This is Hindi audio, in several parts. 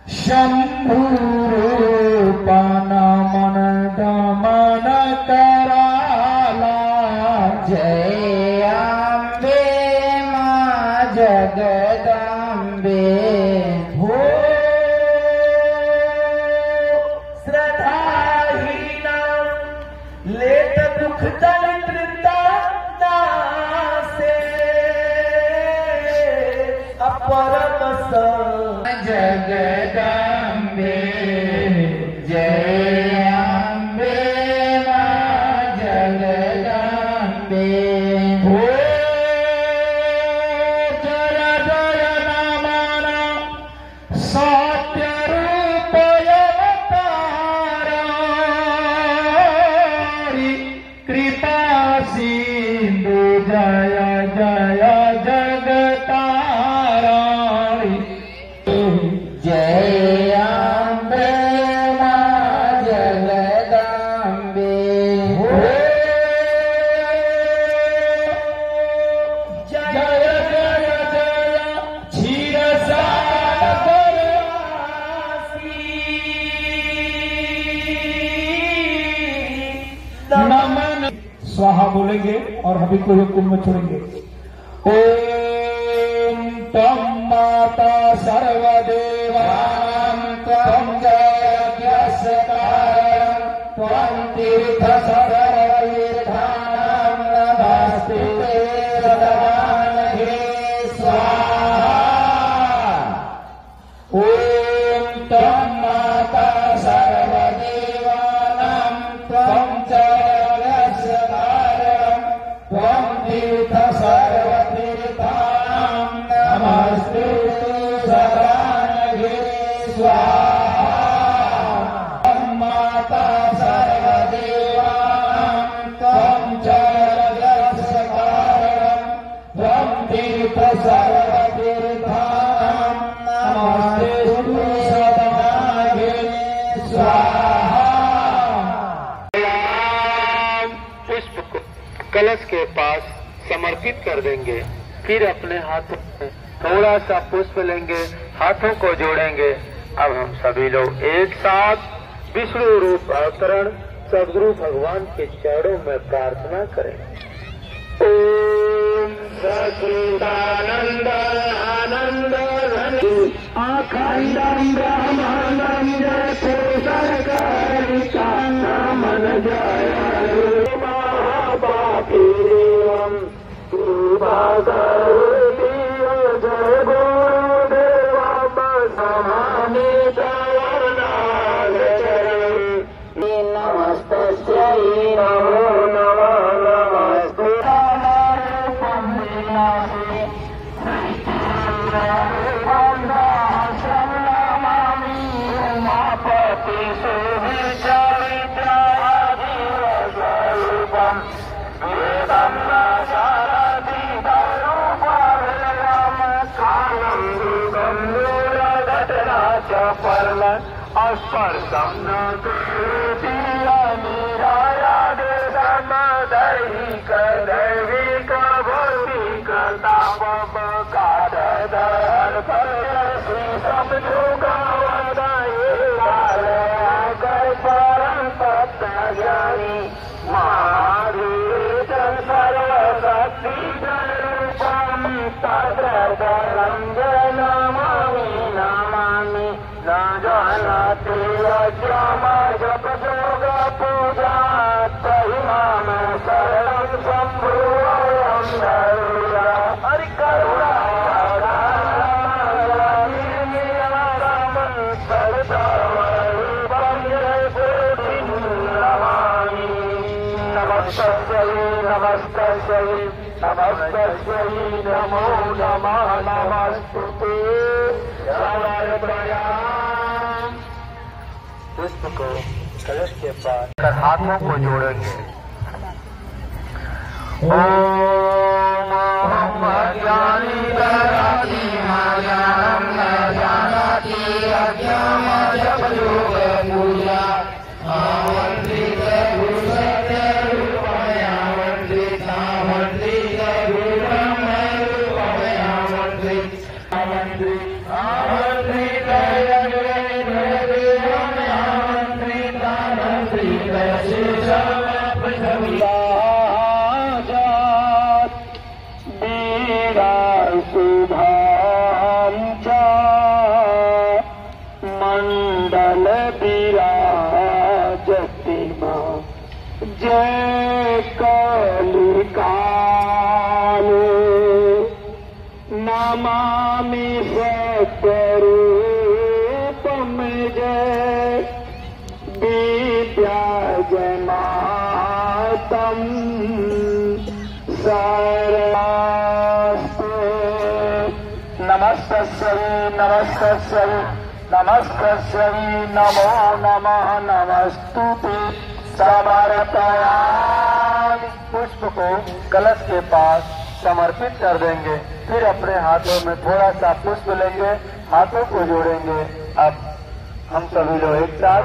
शंभूरूपा नमन दमन कराला। जय अम्बे मां जगदम्बे। हो श्रद्धाहीना लेत दुख दरिद्रता नासे। अपरम जगदम्बे। जय अम्बे मां जगदम्बे। हो जय जय नमन सत्य रूप अवतारी। कृपा सिंधु जय जय जगतारी। जय अम्बे मां जगदम्बे। हो जय जय जय क्षीरसागरवासी। नमन स्वाहा बोलेंगे और हवि को हुक्म में छोड़ेंगे। ओम तम माता सर्वदेवानां त्वं जयज्ञस्यकारं त्वं तीर्थ सर्वतीर्थानां नमस्ते सदानघे स्वाहा। ओम तम माता सर्वदेवानां त्वं जयज्ञस्यकारं त्वं तीर्थ सर्वतीर्थानां नमस्ते सदानघे स्वाहा। माता सर्वदेवानां त्वं जगदस्यकारं त्वं तीर्थ सर्वतीर्थानां नमस्ते सदानघे स्वाहा। पुष्प को कलश के पास समर्पित कर देंगे। फिर अपने हाथों में थोड़ा सा पुष्प लेंगे, हाथों को जोड़ेंगे। अब हम सभी लोग एक साथ विष्णु रूप अवतरण सद्गुरु भगवान के चरणों में प्रार्थना करें। ओम सच्चिदानंद आनंद अखंडं ब्रह्मांडं जयपुरसरकारिका नमन जय महापापीरेवं कृपाकरोति जय गुरुदेवं समानि चरणं। नमस्तस्यै नमो नमः। नमस्ते उमापति सुविचरित्राधिस्वरूपं वेदं सारथितरूपं कालं दुर्गं दूरघटना च परम अस्पर्शं न कुरुति अनिरायादेशं दैहिक दैविक भौतिक तापकादर श्री समझोगावदाये परम सत्य ज्ञानी महावीरं सर्वशक्ति रूपं तद्रं नमामि नमामि। न जानाति यज्ञम जप योग पूजा तहि मां शरणं शम्भुवं धरुरा। हरि करुणा नमस्तस्यै नमो नमः। नमस्तुते प्रणाम। पुष्प को कलश के पास कर हाथों को जोड़ेंगे। ओम ज्ञानी ददाति ज्ञानं न जानाति अज्ञान जप योग पूजा आमंत्रित गुरु सत्य रूपमय आमंत्रित आमंत्रित गुरु ब्रह्म रूपमय आमंत्रित आमंत्रित आमंत्रित नमामि सत्यरूपं जय विद्याजमातं शरणास्तु। नमस्तस्यै नमस्तस्यै नमस्तस्यै नमो नमः नमस्तुते। समर्पयामि। पुष्प को कलश के पास समर्पित कर देंगे, फिर अपने हाथों में थोड़ा सा पुष्प लेंगे, हाथों को जोड़ेंगे। अब हम सभी लोग एक साथ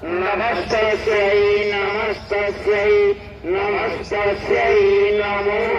नमस्तस्यै नमस्तस्यै नमस्तस्यै नमो